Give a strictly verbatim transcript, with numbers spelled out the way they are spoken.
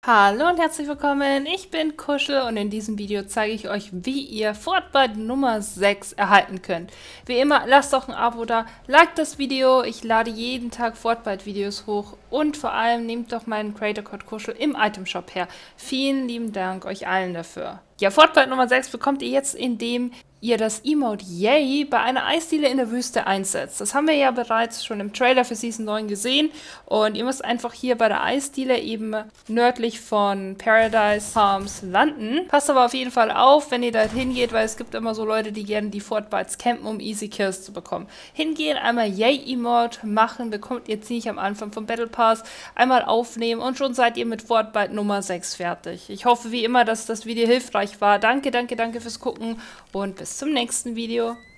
Hallo und herzlich willkommen, ich bin Kuschel und in diesem Video zeige ich euch, wie ihr Fortbyte Nummer sechs erhalten könnt. Wie immer, lasst doch ein Abo da, liked das Video, ich lade jeden Tag Fortbyte-Videos hoch und vor allem nehmt doch meinen Creator Code Kuschel im Item Shop her. Vielen lieben Dank euch allen dafür. Ja, Fortbyte Nummer sechs bekommt ihr jetzt, indem ihr das Emote Yay bei einer Eisdiele in der Wüste einsetzt. Das haben wir ja bereits schon im Trailer für Season neun gesehen und ihr müsst einfach hier bei der Eisdiele eben nördlich von Paradise Farms landen. Passt aber auf jeden Fall auf, wenn ihr da hingeht, weil es gibt immer so Leute, die gerne die Fortbytes campen, um Easy Kills zu bekommen. Hingehen, einmal Yay Emote machen, bekommt ihr ziemlich am Anfang vom Battle Pass, einmal aufnehmen und schon seid ihr mit Fortbyte Nummer sechs fertig. Ich hoffe wie immer, dass das Video hilfreich war. Danke, danke, danke fürs Gucken und bis zum nächsten Video.